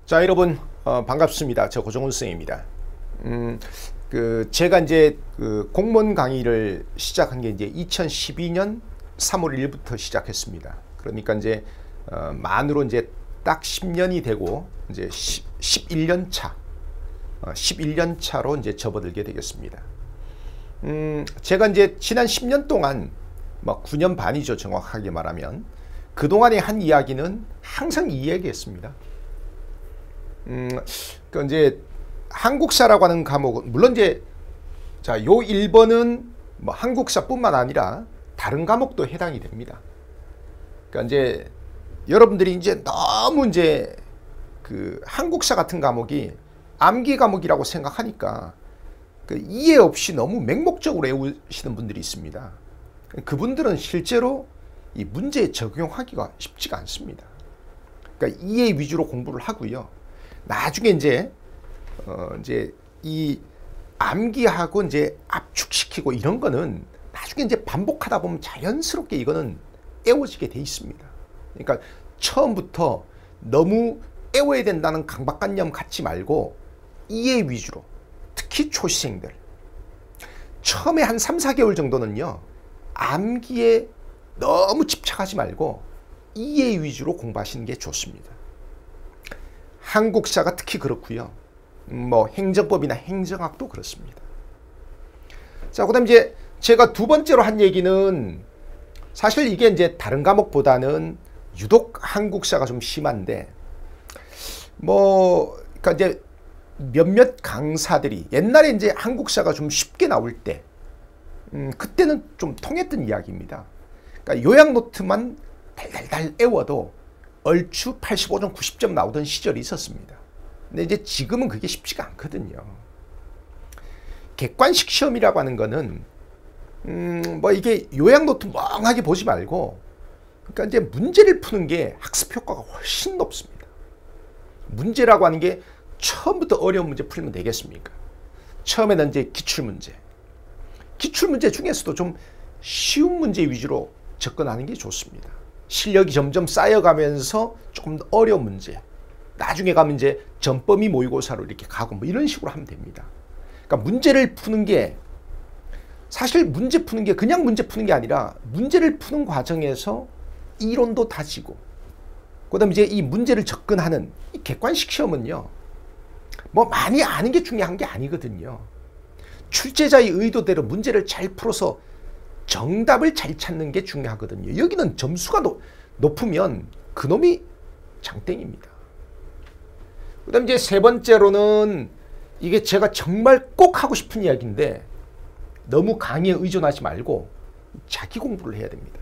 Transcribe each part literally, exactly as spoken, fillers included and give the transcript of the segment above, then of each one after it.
자, 여러분 어, 반갑습니다. 저 고정훈 선생입니다. 음, 그 제가 이제 그 공무원 강의를 시작한 게 이제 이천십이 년 삼월 일일부터 시작했습니다. 그러니까 이제 어, 만으로 이제 딱 십 년이 되고 이제 십일 년 차, 어, 십일 년 차로 이제 접어들게 되겠습니다. 음, 제가 이제 지난 십 년 동안 뭐 구 년 반이죠, 정확하게 말하면. 그동안에 한 이야기는 항상 이 이야기였습니다. 음, 그 이제 한국사라고 하는 과목은 물론 이제 자, 요 일 번은 뭐 한국사뿐만 아니라 다른 과목도 해당이 됩니다. 그러니까 이제 여러분들이 이제 너무 이제 그 한국사 같은 과목이 암기 과목이라고 생각하니까 그 이해 없이 너무 맹목적으로 외우시는 분들이 있습니다. 그분들은 실제로 이 문제에 적용하기가 쉽지가 않습니다. 그러니까 이해 위주로 공부를 하고요. 나중에 이제 어 이제 이 암기하고 이제 압축시키고 이런 거는 나중에 이제 반복하다 보면 자연스럽게 이거는 애워지게 돼 있습니다. 그러니까 처음부터 너무 애워야 된다는 강박관념 갖지 말고 이해 위주로, 특히 초시생들 처음에 한 삼, 사 개월 정도는요 암기에 너무 집착하지 말고 이해 위주로 공부하시는 게 좋습니다. 한국사가 특히 그렇고요. 뭐 행정법이나 행정학도 그렇습니다. 자, 그다음 이제 제가 두 번째로 한 얘기는 사실 이게 이제 다른 과목보다는 유독 한국사가 좀 심한데 뭐 그러니까 이제 몇몇 강사들이 옛날에 이제 한국사가 좀 쉽게 나올 때 음, 그때는 좀 통했던 이야기입니다. 그러니까 요약 노트만 달달달 애워도 얼추 팔십오 점, 구십 점 나오던 시절이 있었습니다. 근데 이제 지금은 그게 쉽지가 않거든요. 객관식 시험이라고 하는 거는 음, 뭐 이게 요약 노트 멍하게 보지 말고 그러니까 이제 문제를 푸는 게 학습 효과가 훨씬 높습니다. 문제라고 하는 게 처음부터 어려운 문제 풀면 되겠습니까? 처음에는 이제 기출문제. 기출문제 중에서도 좀 쉬운 문제 위주로 접근하는 게 좋습니다. 실력이 점점 쌓여가면서 조금 더 어려운 문제, 나중에 가면 이제 전범위 모의고사로 이렇게 가고 뭐 이런 식으로 하면 됩니다. 그러니까 문제를 푸는 게 사실 문제 푸는 게 그냥 문제 푸는 게 아니라 문제를 푸는 과정에서 이론도 다지고 그다음에 이제 이 문제를 접근하는 이 객관식 시험은요 뭐 많이 아는 게 중요한 게 아니거든요. 출제자의 의도대로 문제를 잘 풀어서 정답을 잘 찾는 게 중요하거든요. 여기는 점수가 노, 높으면 그놈이 장땡입니다. 그 다음 이제 세 번째로는 이게 제가 정말 꼭 하고 싶은 이야기인데 너무 강의에 의존하지 말고 자기 공부를 해야 됩니다.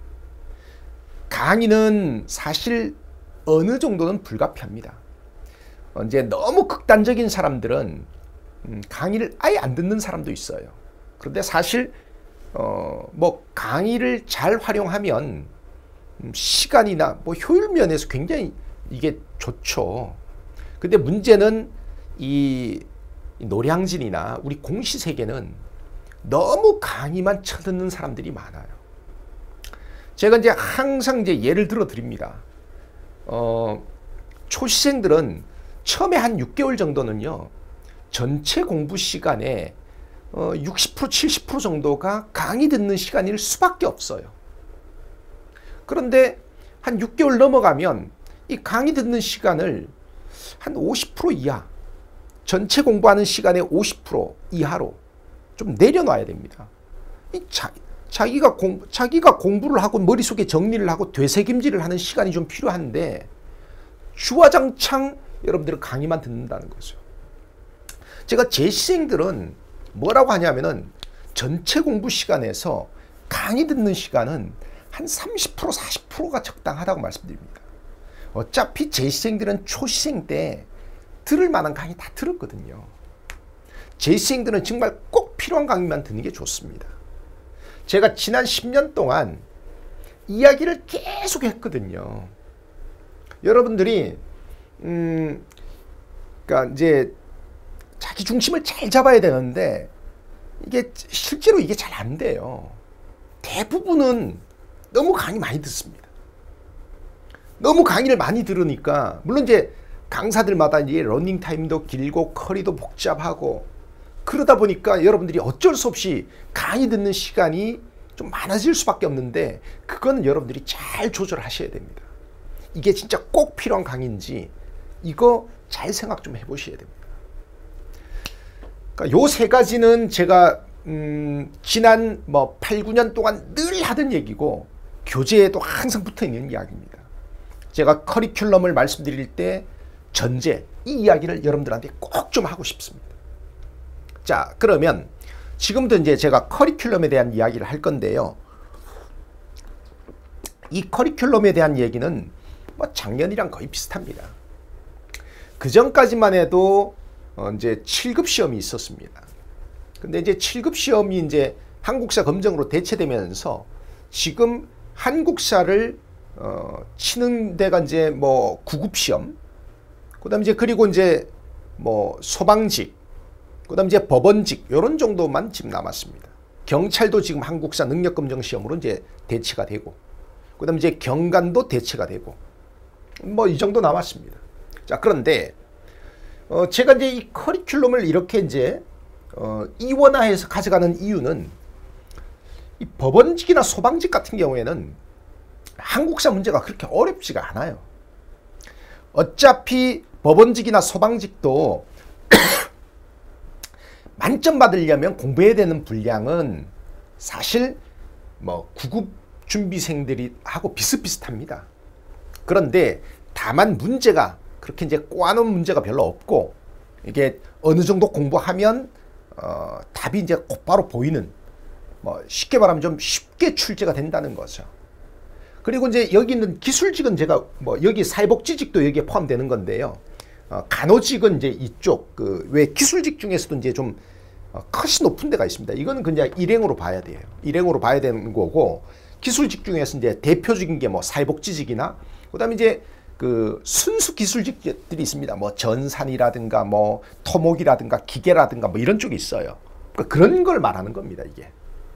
강의는 사실 어느 정도는 불가피합니다. 이제 너무 극단적인 사람들은 강의를 아예 안 듣는 사람도 있어요. 그런데 사실 어, 뭐 강의를 잘 활용하면 시간이나 뭐 효율 면에서 굉장히 이게 좋죠. 근데 문제는 이 노량진이나 우리 공시세계는 너무 강의만 쳐듣는 사람들이 많아요. 제가 이제 항상 이제 예를 들어 드립니다. 어, 초시생들은 처음에 한 육 개월 정도는요, 전체 공부 시간에 어, 육십 퍼센트, 칠십 퍼센트 정도가 강의 듣는 시간일 수밖에 없어요. 그런데 한 육 개월 넘어가면 이 강의 듣는 시간을 한 오십 퍼센트 이하, 전체 공부하는 시간의 오십 퍼센트 이하로 좀 내려놔야 됩니다. 이 자, 자기가, 공, 자기가 공부를 하고 머릿속에 정리를 하고 되새김질을 하는 시간이 좀 필요한데 주화장창 여러분들은 강의만 듣는다는 거죠. 제가 제 시생들은 뭐라고 하냐면은 전체 공부 시간에서 강의 듣는 시간은 한 삼십 퍼센트, 사십 퍼센트가 적당하다고 말씀드립니다. 어차피 제 시생들은 초시생 때 들을 만한 강의 다 들었거든요. 제 시생들은 정말 꼭 필요한 강의만 듣는 게 좋습니다. 제가 지난 십 년 동안 이야기를 계속 했거든요. 여러분들이 음, 그러니까 이제 자기 중심을 잘 잡아야 되는데 이게 실제로 이게 잘 안 돼요. 대부분은 너무 강의 많이 듣습니다. 너무 강의를 많이 들으니까 물론 이제 강사들마다 이제 러닝 타임도 길고 커리도 복잡하고 그러다 보니까 여러분들이 어쩔 수 없이 강의 듣는 시간이 좀 많아질 수밖에 없는데 그건 여러분들이 잘 조절하셔야 됩니다. 이게 진짜 꼭 필요한 강의인지 이거 잘 생각 좀 해보셔야 됩니다. 그러니까 요 세 가지는 제가 음, 지난 뭐 팔, 구 년 동안 늘 하던 얘기고 교재에도 항상 붙어있는 이야기입니다. 제가 커리큘럼을 말씀드릴 때 전제, 이 이야기를 여러분들한테 꼭 좀 하고 싶습니다. 자, 그러면 지금부터 이제 제가 커리큘럼에 대한 이야기를 할 건데요. 이 커리큘럼에 대한 얘기는 뭐 작년이랑 거의 비슷합니다. 그 전까지만 해도 어 이제 칠 급 시험이 있었습니다. 근데 이제 칠 급 시험이 이제 한국사 검정으로 대체되면서 지금 한국사를 어 치는 데가 이제 뭐 구 급 시험, 그다음 이제 그리고 이제 뭐 소방직, 그다음 이제 법원직 요런 정도만 지금 남았습니다. 경찰도 지금 한국사 능력검정 시험으로 이제 대체가 되고, 그다음 이제 경관도 대체가 되고, 뭐 이 정도 남았습니다. 자, 그런데 어 제가 이제 이 커리큘럼을 이렇게 이제 어 이원화해서 가져가는 이유는 이 법원직이나 소방직 같은 경우에는 한국사 문제가 그렇게 어렵지가 않아요. 어차피 법원직이나 소방직도 만점 받으려면 공부해야 되는 분량은 사실 뭐 구 급 준비생들이 하고 비슷비슷합니다. 그런데 다만 문제가 그렇게 이제 꼬아놓은 문제가 별로 없고, 이게 어느 정도 공부하면 어, 답이 이제 곧바로 보이는, 뭐 쉽게 말하면 좀 쉽게 출제가 된다는 거죠. 그리고 이제 여기 있는 기술직은 제가 뭐 여기 사회복지직도 여기에 포함되는 건데요. 어, 간호직은 이제 이쪽 그 왜 기술직 중에서도 이제 좀 어, 컷이 높은 데가 있습니다. 이거는 그냥 일행으로 봐야 돼요. 일행으로 봐야 되는 거고, 기술직 중에서 이제 대표적인 게 뭐 사회복지직이나 그다음에 이제 그 순수 기술직들이 있습니다. 뭐 전산이라든가 뭐 토목이라든가 기계라든가 뭐 이런 쪽이 있어요. 그러니까 그런 걸 말하는 겁니다. 이게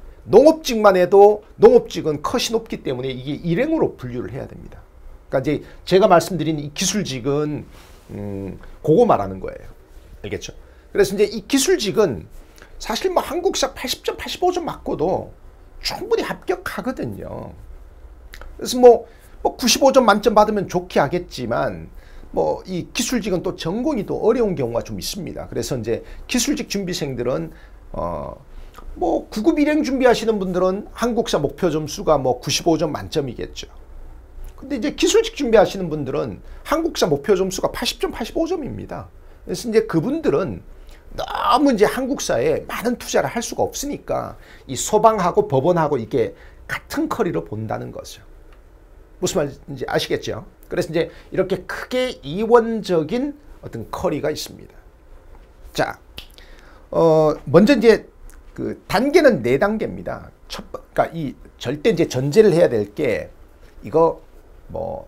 농업직만 해도 농업직은 컷이 높기 때문에 이게 일행으로 분류를 해야 됩니다. 그러니까 이제 제가 말씀드린 이 기술직은 음, 그거 말하는 거예요. 알겠죠? 그래서 이제 이 기술직은 사실 뭐 한국사 팔십 점, 팔십오 점 맞고도 충분히 합격하거든요. 그래서 뭐, 뭐 구십오 점 만점 받으면 좋게 하겠지만 뭐 이 기술직은 또 전공이 또 어려운 경우가 좀 있습니다. 그래서 이제 기술직 준비생들은 어 뭐 구 급 일행 준비하시는 분들은 한국사 목표 점수가 뭐 구십오 점 만점이겠죠. 근데 이제 기술직 준비하시는 분들은 한국사 목표 점수가 팔십 점, 팔십오 점입니다. 그래서 이제 그분들은 너무 이제 한국사에 많은 투자를 할 수가 없으니까 이 소방하고 법원하고 이게 같은 커리로 본다는 거죠. 무슨 말인지 아시겠죠? 그래서 이제 이렇게 크게 이원적인 어떤 커리가 있습니다. 자, 어, 먼저 이제 그 단계는 네 단계입니다. 첫, 그러니까 이 절대 이제 전제를 해야 될 게 이거 뭐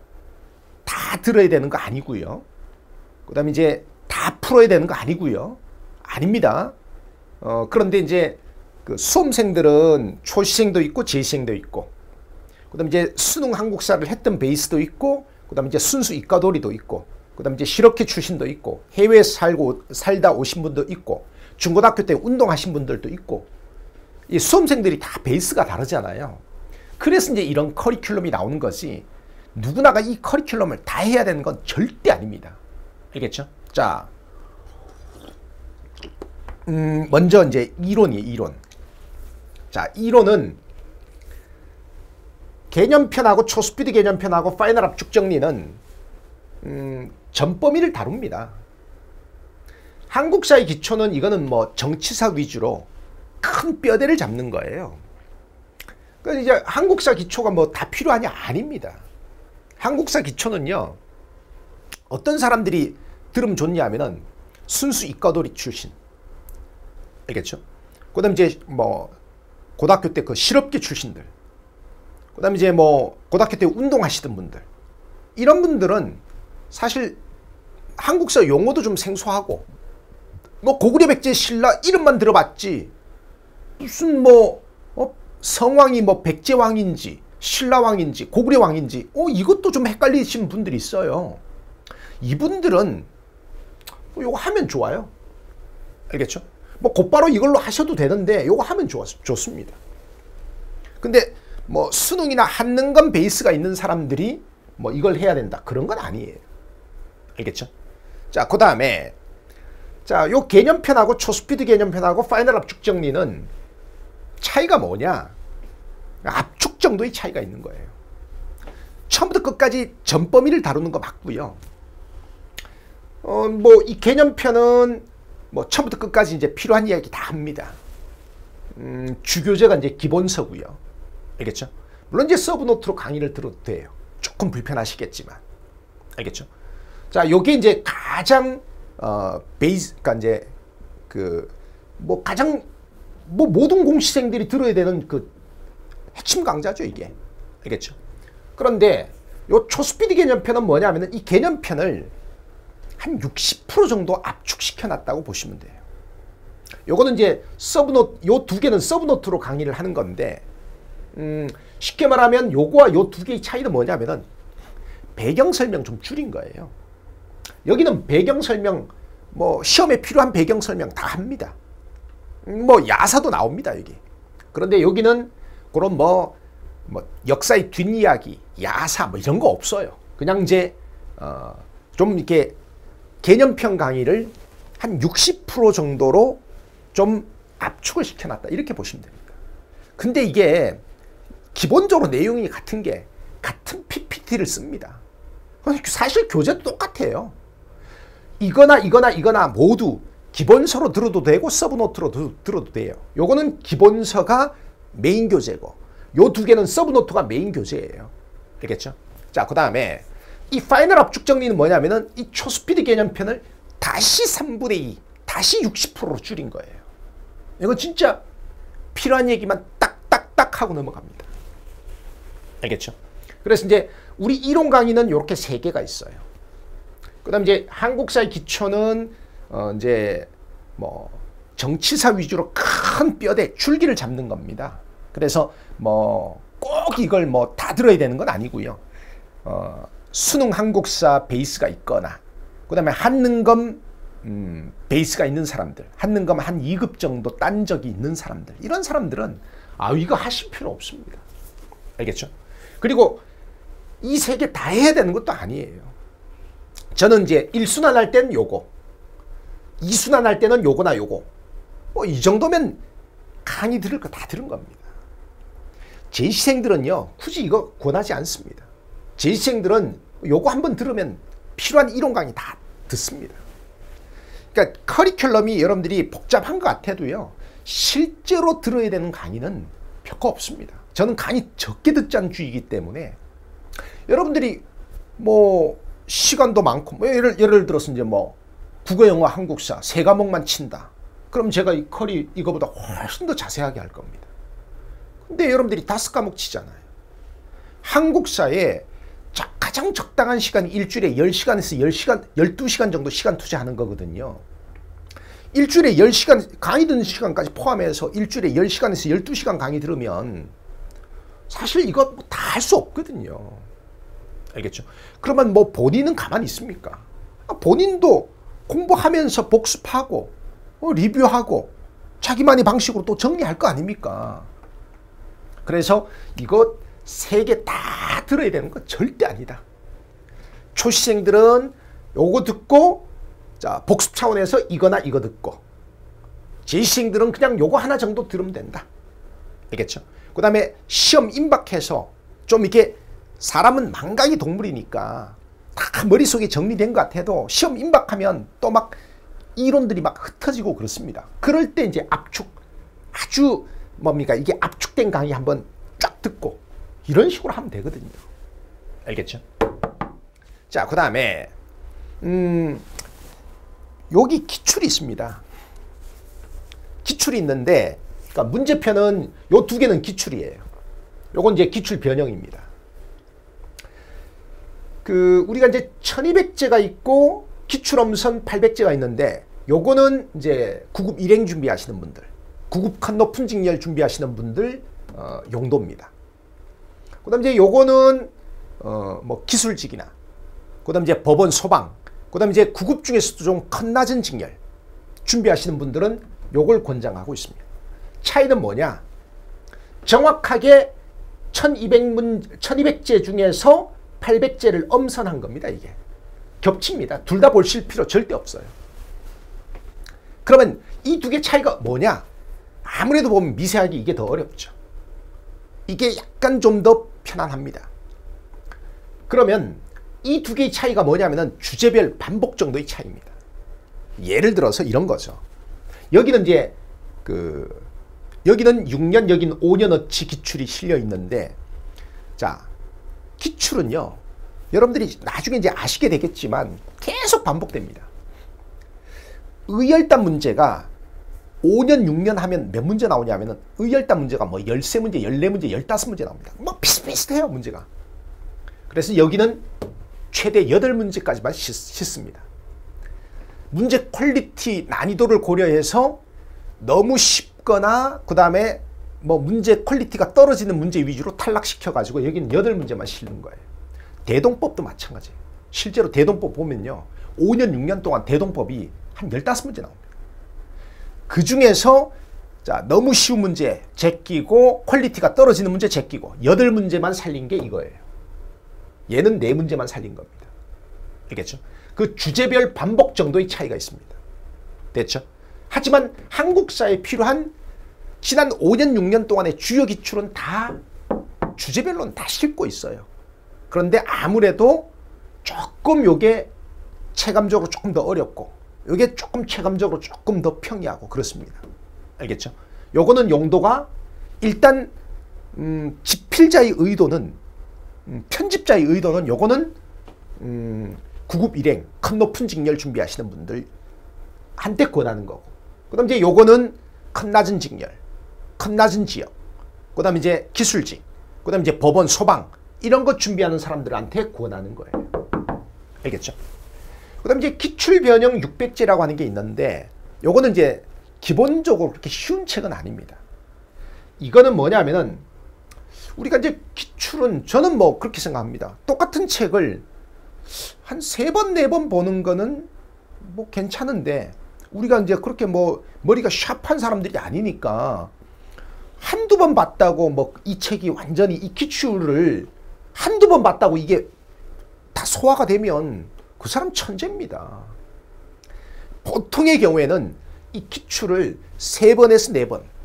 다 들어야 되는 거 아니고요. 그다음에 이제 다 풀어야 되는 거 아니고요. 아닙니다. 어, 그런데 이제 그 수험생들은 초시생도 있고 재시생도 있고, 그다음에 이제 수능 한국사를 했던 베이스도 있고, 그다음에 이제 순수 이과도리도 있고, 그다음에 이제 실업계 출신도 있고, 해외에 살고 살다 오신 분도 있고, 중고등학교 때 운동하신 분들도 있고, 이 수험생들이 다 베이스가 다르잖아요. 그래서 이제 이런 커리큘럼이 나오는 거지, 누구나가 이 커리큘럼을 다 해야 되는 건 절대 아닙니다. 알겠죠? 자, 음, 먼저 이제 이론이에요, 이론. 자, 이론은 개념편하고 초스피드 개념편하고 파이널 압축 정리는 음, 전 범위를 다룹니다. 한국사의 기초는 이거는 뭐 정치사 위주로 큰 뼈대를 잡는 거예요. 그러니까 이제 한국사 기초가 뭐 다 필요하냐? 아닙니다. 한국사 기초는요, 어떤 사람들이 들으면 좋냐 하면은 순수 이과도리 출신. 알겠죠? 그 다음에 이제 뭐 고등학교 때 그 실업계 출신들, 그 다음에 이제 뭐 고등학교 때 운동하시던 분들, 이런 분들은 사실 한국사 용어도 좀 생소하고, 뭐 고구려 백제 신라 이름만 들어봤지 무슨 뭐 어? 성왕이 뭐 백제왕인지 신라왕인지 고구려왕인지 어 이것도 좀 헷갈리시는 분들이 있어요. 이분들은 요거 하면 좋아요. 알겠죠? 뭐 곧바로 이걸로 하셔도 되는데 요거 하면 좋, 좋습니다. 근데 뭐 수능이나 한능검 베이스가 있는 사람들이 뭐 이걸 해야 된다 그런 건 아니에요. 알겠죠? 자, 그 다음에 자, 요 개념편하고 초스피드 개념편하고 파이널 압축 정리는 차이가 뭐냐? 압축 정도의 차이가 있는 거예요. 처음부터 끝까지 전 범위를 다루는 거 맞고요. 어, 뭐 이 개념편은 뭐 처음부터 끝까지 이제 필요한 이야기 다 합니다. 음, 주교재가 이제 기본서고요. 알겠죠? 물론 이제 서브노트로 강의를 들어도 돼요. 조금 불편하시겠지만. 알겠죠? 자, 요게 이제 가장 어, 베이스, 그러니까 이제 그 뭐 가장 뭐 모든 공시생들이 들어야 되는 그 핵심 강좌죠, 이게. 알겠죠? 그런데 요 초스피드 개념편은 뭐냐면은 이 개념편을 한 육십 퍼센트 정도 압축시켜 놨다고 보시면 돼요. 요거는 이제 서브노트, 요 두 개는 서브노트로 강의를 하는 건데, 음, 쉽게 말하면 요거와 요 두 개의 차이는 뭐냐면은 배경 설명 좀 줄인 거예요. 여기는 배경 설명, 뭐 시험에 필요한 배경 설명 다 합니다. 뭐 야사도 나옵니다, 여기. 그런데 여기는 그런 뭐, 뭐 역사의 뒷이야기, 야사 뭐 이런 거 없어요. 그냥 이제 어, 좀 이렇게 개념편 강의를 한 육십 퍼센트 정도로 좀 압축을 시켜놨다 이렇게 보시면 됩니다. 근데 이게 기본적으로 내용이 같은 게 같은 피피티를 씁니다. 사실 교재도 똑같아요. 이거나 이거나 이거나 모두 기본서로 들어도 되고 서브노트로 들어도 돼요. 요거는 기본서가 메인 교재고 요 두 개는 서브노트가 메인 교재예요. 알겠죠? 자, 그 다음에 이 파이널 압축 정리는 뭐냐면은 이 초스피드 개념편을 다시 삼분의 이, 다시 육십 퍼센트로 줄인 거예요. 이거 진짜 필요한 얘기만 딱딱딱 하고 넘어갑니다. 알겠죠? 그래서 이제 우리 이론 강의는 이렇게 세 개가 있어요. 그 다음 이제 한국사의 기초는 어 이제 뭐 정치사 위주로 큰 뼈대 줄기를 잡는 겁니다. 그래서 뭐 꼭 이걸 뭐 다 들어야 되는 건 아니고요. 어 수능 한국사 베이스가 있거나 그 다음에 한능검 음, 베이스가 있는 사람들, 한능검 한 이 급 정도 딴 적이 있는 사람들, 이런 사람들은 아 이거 하실 필요 없습니다. 알겠죠? 그리고 이 세 개 다 해야 되는 것도 아니에요. 저는 이제 일 순환 할 때는 요거, 이 순환 할 때는 요거나 요거, 뭐 이 정도면 강의 들을 거 다 들은 겁니다. 재시생들은요 굳이 이거 권하지 않습니다. 재시생들은 요거 한번 들으면 필요한 이론 강의 다 듣습니다. 그러니까 커리큘럼이 여러분들이 복잡한 것 같아도요 실제로 들어야 되는 강의는 별거 없습니다. 저는 강의 적게 듣자는 주의이기 때문에 여러분들이 뭐 시간도 많고 뭐 예를, 예를 들어서 이제 뭐 국어, 영어, 한국사 세 과목만 친다. 그럼 제가 이 커리 이거보다 훨씬 더 자세하게 할 겁니다. 근데 여러분들이 다섯 과목 치잖아요. 한국사에 자, 가장 적당한 시간이 일주일에 열 시간에서 열 시간, 열두 시간 정도 시간 투자하는 거거든요. 일주일에 열 시간, 강의 듣는 시간까지 포함해서 일주일에 열 시간에서 열두 시간 강의 들으면 사실 이거 다 할 수 없거든요. 알겠죠? 그러면 뭐 본인은 가만히 있습니까? 본인도 공부하면서 복습하고 어, 리뷰하고 자기만의 방식으로 또 정리할 거 아닙니까? 그래서 이거 세 개 다 들어야 되는 건 절대 아니다. 초시생들은 요거 듣고 자 복습 차원에서 이거나 이거 듣고, 재시생들은 그냥 요거 하나 정도 들으면 된다. 알겠죠? 그 다음에 시험 임박해서 좀 이렇게 사람은 망각의 동물이니까 다 머릿속에 정리된 것 같아도 시험 임박하면 또 막 이론들이 막 흩어지고 그렇습니다. 그럴 때 이제 압축, 아주 뭡니까 이게 압축된 강의 한번 쫙 듣고 이런 식으로 하면 되거든요. 알겠죠? 자, 그 다음에 음, 여기 기출이 있습니다. 기출이 있는데, 그러니까 문제편은 요 두 개는 기출이에요. 요건 이제 기출 변형입니다. 그 우리가 이제 천이백 제가 있고 기출엄선 팔백 제가 있는데, 요거는 이제 구급 일행 준비하시는 분들, 구급 컷 높은 직렬 준비하시는 분들 어, 용도입니다. 그 다음 이제 요거는 어, 뭐 기술직이나 그 다음 이제 법원 소방 그 다음에 이제 구급 중에서도 좀 큰 낮은 직렬 준비하시는 분들은 요걸 권장하고 있습니다. 차이는 뭐냐? 정확하게 천이백 문, 천이백 제 중에서 팔백 제를 엄선한 겁니다. 이게 겹칩니다. 둘 다 보실 필요 절대 없어요. 그러면 이 두 개 차이가 뭐냐? 아무래도 보면 미세하게 이게 더 어렵죠. 이게 약간 좀 더 편안합니다. 그러면 이 두 개의 차이가 뭐냐면은 주제별 반복 정도의 차이입니다. 예를 들어서 이런 거죠. 여기는 이제 그 여기는 육 년, 여기는 오 년어치 기출이 실려 있는데, 자, 기출은요, 여러분들이 나중에 이제 아시게 되겠지만 계속 반복됩니다. 의열단 문제가 오 년, 육 년 하면 몇 문제 나오냐면은 의열단 문제가 뭐 십삼 문제, 십사 문제, 십오 문제 나옵니다. 뭐 비슷비슷해요, 문제가. 그래서 여기는 최대 여덟 문제까지만 씻습니다. 문제 퀄리티, 난이도를 고려해서 너무 쉽거나 그 다음에 뭐 문제 퀄리티가 떨어지는 문제 위주로 탈락시켜가지고 여기는 여덟 문제만 실는 거예요. 대동법도 마찬가지예요. 실제로 대동법 보면요, 오 년, 육 년 동안 대동법이 한 십오 문제 나옵니다. 그 중에서 자, 너무 쉬운 문제 제끼고 퀄리티가 떨어지는 문제 제끼고 여덟 문제만 살린 게 이거예요. 얘는 네 문제만 살린 겁니다. 알겠죠? 그 주제별 반복 정도의 차이가 있습니다. 됐죠? 하지만 한국사에 필요한 지난 오 년, 육 년 동안의 주요 기출은 다 주제별로는 다 싣고 있어요. 그런데 아무래도 조금 요게 체감적으로 조금 더 어렵고 요게 조금 체감적으로 조금 더 평이하고 그렇습니다. 알겠죠? 요거는 용도가 일단 음, 집필자의 의도는 음, 편집자의 의도는 요거는 음, 구급 일행, 큰 높은 직렬 준비하시는 분들 한테 권하는 거고, 그 다음 이제 요거는 큰 낮은 직렬, 큰 낮은 지역, 그 다음에 이제 기술직, 그 다음에 이제 법원, 소방 이런 것 준비하는 사람들한테 권하는 거예요. 알겠죠? 그 다음에 이제 기출변형 육백 제라고 하는 게 있는데, 요거는 이제 기본적으로 그렇게 쉬운 책은 아닙니다. 이거는 뭐냐면은 우리가 이제 기출은 저는 뭐 그렇게 생각합니다. 똑같은 책을 한 세 번, 네 번 보는 거는 뭐 괜찮은데, 우리가 이제 그렇게 뭐 머리가 샤프한 사람들이 아니니까 한두 번 봤다고 뭐 이 책이 완전히 이 기출을 한두 번 봤다고 이게 다 소화가 되면 그 사람 천재입니다. 보통의 경우에는 이 기출을 세 번에서 네 번,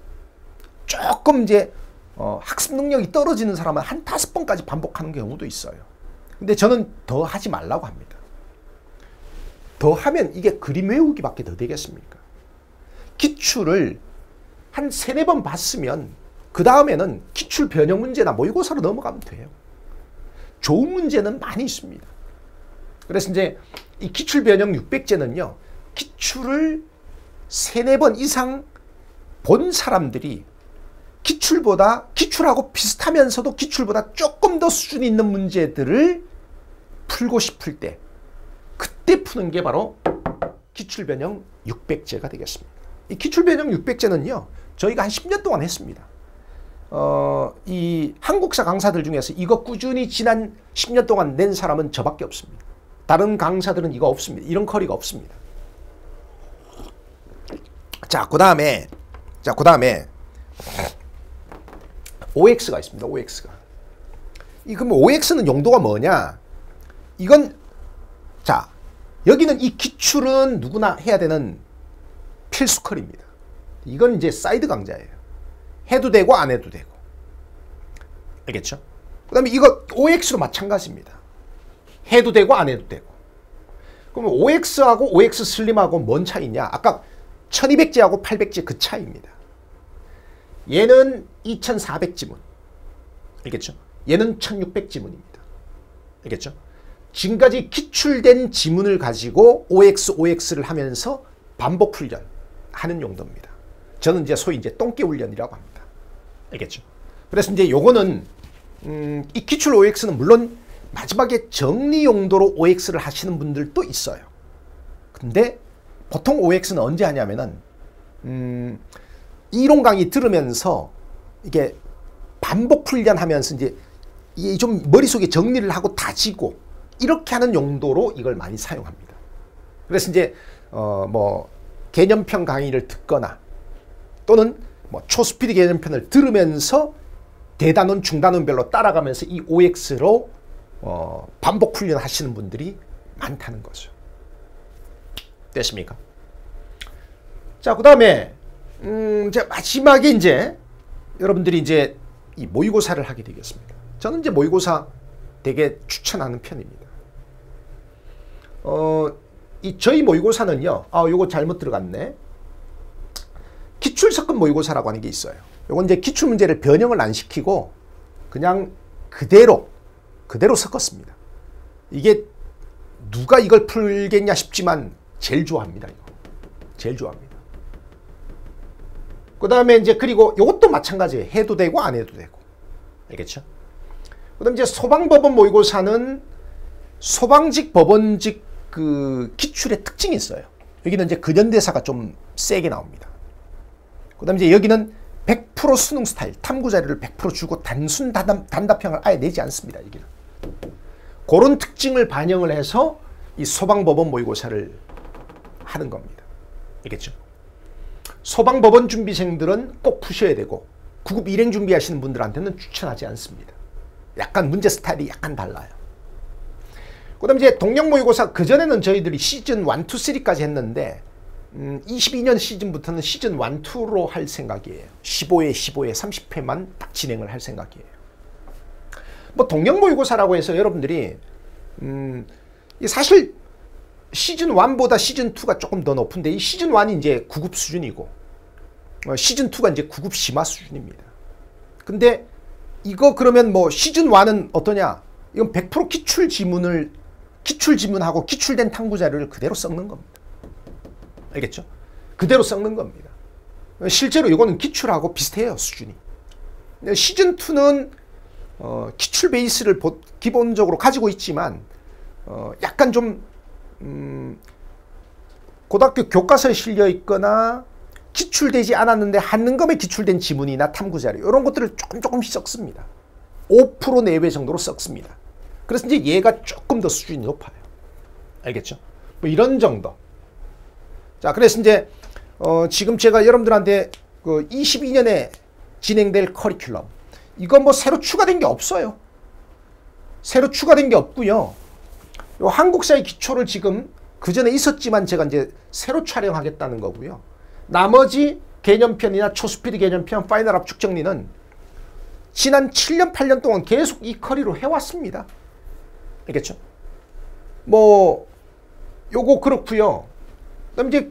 조금 이제 어, 학습 능력이 떨어지는 사람은 한 다섯 번까지 반복하는 경우도 있어요. 근데 저는 더 하지 말라고 합니다. 더 하면 이게 그림 외우기밖에 더 되겠습니까? 기출을 한 세네 번 봤으면 그 다음에는 기출 변형 문제나 모의고사로 넘어가면 돼요. 좋은 문제는 많이 있습니다. 그래서 이제 이 기출 변형 육백 제는요, 기출을 세네 번 이상 본 사람들이 기출보다, 기출하고 비슷하면서도 기출보다 조금 더 수준 있는 문제들을 풀고 싶을 때, 그때 푸는 게 바로 기출변형 육백 제가 되겠습니다. 이 기출변형 육백 제는요, 저희가 한 십 년 동안 했습니다. 어, 이 한국사 강사들 중에서 이거 꾸준히 지난 십 년 동안 낸 사람은 저밖에 없습니다. 다른 강사들은 이거 없습니다. 이런 커리가 없습니다. 자, 그 다음에, 자, 그 다음에, 오엑스가 있습니다. 오엑스가. 이 그럼 오엑스는 용도가 뭐냐? 이건 자, 여기는 이 기출은 누구나 해야 되는 필수컬입니다. 이건 이제 사이드 강좌예요. 해도 되고 안 해도 되고. 알겠죠? 그 다음에 이거 오엑스로 마찬가지입니다. 해도 되고 안 해도 되고. 그러면 오엑스하고 오엑스 슬림하고 뭔 차이냐? 아까 천이백 제하고 팔백 제 그 차이입니다. 얘는 이천사백 지문. 알겠죠? 얘는 천육백 지문입니다. 알겠죠? 지금까지 기출된 지문을 가지고 오엑스, 오엑스를 하면서 반복 훈련 하는 용도입니다. 저는 이제 소위 이제 똥개 훈련이라고 합니다. 알겠죠? 그래서 이제 요거는, 음, 이 기출 오엑스는 물론 마지막에 정리 용도로 오엑스를 하시는 분들도 있어요. 근데 보통 오엑스는 언제 하냐면은, 음, 이론 강의 들으면서 이게 반복 훈련하면서 이제 이게 좀 머릿속에 정리를 하고 다지고 이렇게 하는 용도로 이걸 많이 사용합니다. 그래서 이제 어 뭐 개념편 강의를 듣거나 또는 뭐 초스피드 개념편을 들으면서 대단원, 중단원별로 따라가면서 이 오엑스로 어 반복 훈련하시는 분들이 많다는 거죠. 됐습니까? 자, 그 다음에 음, 이제 마지막에 이제 여러분들이 이제 이 모의고사를 하게 되겠습니다. 저는 이제 모의고사 되게 추천하는 편입니다. 어, 이 저희 모의고사는요. 아, 요거 잘못 들어갔네. 기출 섞은 모의고사라고 하는 게 있어요. 요건 이제 기출 문제를 변형을 안 시키고 그냥 그대로 그대로 섞었습니다. 이게 누가 이걸 풀겠냐 싶지만 제일 좋아합니다. 이거. 제일 좋아합니다. 그 다음에 이제 그리고 이것도 마찬가지예요. 해도 되고 안 해도 되고. 알겠죠? 그 다음에 이제 소방법원 모의고사는 소방직, 법원직 그 기출의 특징이 있어요. 여기는 이제 근현대사가 좀 세게 나옵니다. 그 다음에 이제 여기는 백 퍼센트 수능 스타일, 탐구 자료를 백 퍼센트 주고 단순 단답, 단답형을 아예 내지 않습니다. 여기는. 그런 특징을 반영을 해서 이 소방법원 모의고사를 하는 겁니다. 알겠죠? 소방법원 준비생들은 꼭 푸셔야 되고 구급 일행 준비하시는 분들한테는 추천하지 않습니다. 약간 문제 스타일이 약간 달라요. 그 다음에 이제 동영 모의고사 그전에는 저희들이 시즌 일, 이, 삼까지 했는데 음, 이십이 년 시즌부터는 시즌 일, 이로 할 생각이에요. 십오 회, 십오 회, 삼십 회만 딱 진행을 할 생각이에요. 뭐 동영 모의고사라고 해서 여러분들이 음, 사실 시즌 일보다 시즌 이가 조금 더 높은데 이 시즌 일이 이제 구급 수준이고 어, 시즌 이가 이제 구급 심화 수준입니다. 근데 이거 그러면 뭐 시즌 일은 어떠냐? 이건 백 퍼센트 기출 지문을 기출 지문하고 기출된 탐구 자료를 그대로 섞는 겁니다. 알겠죠? 그대로 섞는 겁니다. 실제로 이거는 기출하고 비슷해요, 수준이. 시즌 이는 어, 기출 베이스를 보, 기본적으로 가지고 있지만 어, 약간 좀 음, 고등학교 교과서에 실려 있거나 기출되지 않았는데 한능검에 기출된 지문이나 탐구자료 이런 것들을 조금 조금씩 섞습니다. 오 퍼센트 내외 정도로 섞습니다. 그래서 이제 얘가 조금 더 수준이 높아요. 알겠죠? 뭐 이런 정도. 자, 그래서 이제 어, 지금 제가 여러분들한테 그 이십이 년에 진행될 커리큘럼 이건 뭐 새로 추가된 게 없어요. 새로 추가된 게 없고요. 요 한국사의 기초를 지금 그 전에 있었지만 제가 이제 새로 촬영하겠다는 거고요. 나머지 개념편이나 초스피드 개념편, 파이널 압축 정리는 지난 칠 년, 팔 년 동안 계속 이 커리로 해왔습니다. 알겠죠? 뭐 요거 그렇고요. 그다음 이제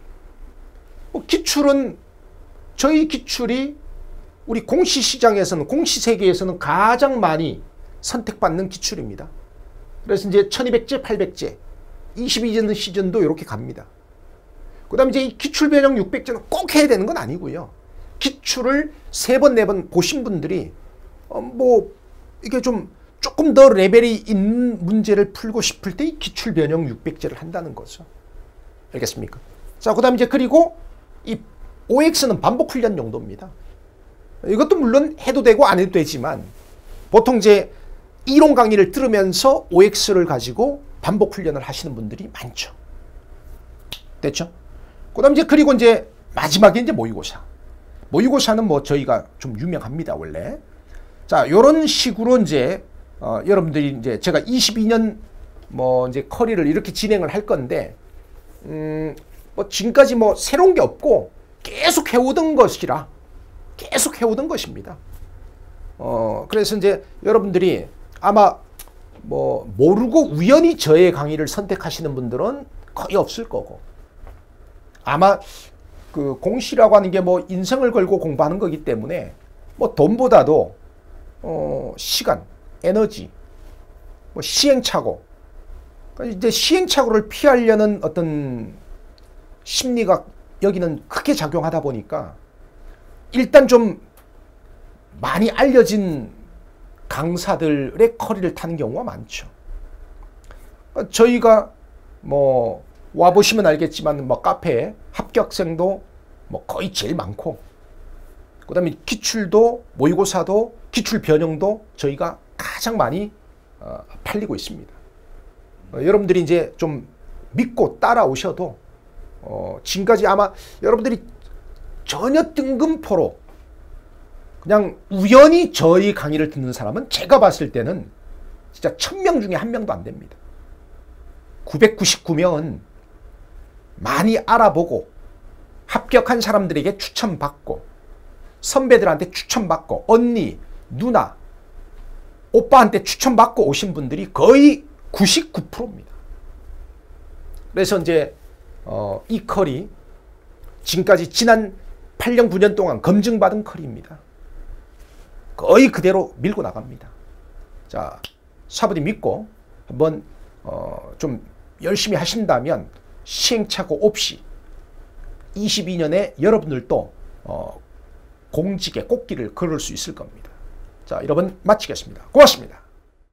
뭐 기출은 저희 기출이 우리 공시 시장에서는 공시 세계에서는 가장 많이 선택받는 기출입니다. 그래서 이제 천이백 제, 팔백 제, 이십이 년 시즌도 이렇게 갑니다. 그 다음에 이제 이 기출 변형 육백 제는 꼭 해야 되는 건 아니고요. 기출을 세 번, 네 번 보신 분들이 어 뭐 이게 좀 조금 더 레벨이 있는 문제를 풀고 싶을 때 이 기출 변형 육백 제를 한다는 거죠. 알겠습니까? 자, 그 다음에 이제 그리고 이 오엑스는 반복 훈련 용도입니다. 이것도 물론 해도 되고 안 해도 되지만 보통 이제 이론 강의를 들으면서 오엑스를 가지고 반복 훈련을 하시는 분들이 많죠. 됐죠? 그 다음 이제 그리고 이제 마지막에 이제 모의고사. 모의고사는 뭐 저희가 좀 유명합니다, 원래. 자, 요런 식으로 이제, 어, 여러분들이 이제 제가 이십이 년 뭐 이제 커리를 이렇게 진행을 할 건데, 음, 뭐 지금까지 뭐 새로운 게 없고 계속 해오던 것이라, 계속 해오던 것입니다. 어, 그래서 이제 여러분들이 아마 뭐 모르고 우연히 저의 강의를 선택하시는 분들은 거의 없을 거고 아마 그 공시라고 하는 게 뭐 인생을 걸고 공부하는 거기 때문에 뭐 돈보다도 어 시간, 에너지, 뭐 시행착오 그러니까 이제 시행착오를 피하려는 어떤 심리가 여기는 크게 작용하다 보니까 일단 좀 많이 알려진 강사들의 커리를 타는 경우가 많죠. 저희가 뭐 와보시면 알겠지만 뭐 카페에 합격생도 뭐 거의 제일 많고 그 다음에 기출도 모의고사도 기출 변형도 저희가 가장 많이 어, 팔리고 있습니다. 어, 여러분들이 이제 좀 믿고 따라오셔도 어, 지금까지 아마 여러분들이 전혀 뜬금포로 그냥 우연히 저희 강의를 듣는 사람은 제가 봤을 때는 진짜 천 명 중에 한 명도 안 됩니다. 구백구십구 명은 많이 알아보고 합격한 사람들에게 추천받고 선배들한테 추천받고 언니, 누나, 오빠한테 추천받고 오신 분들이 거의 구십구 퍼센트입니다. 그래서 이제 어, 이 컬이 지금까지 지난 팔 년, 구 년 동안 검증받은 컬입니다. 거의 그대로 밀고 나갑니다. 자, 사부님 믿고 한번 어, 좀 열심히 하신다면 시행착오 없이 이십이 년에 여러분들도 어, 공직의 꽃길을 걸을 수 있을 겁니다. 자, 여러분 마치겠습니다. 고맙습니다.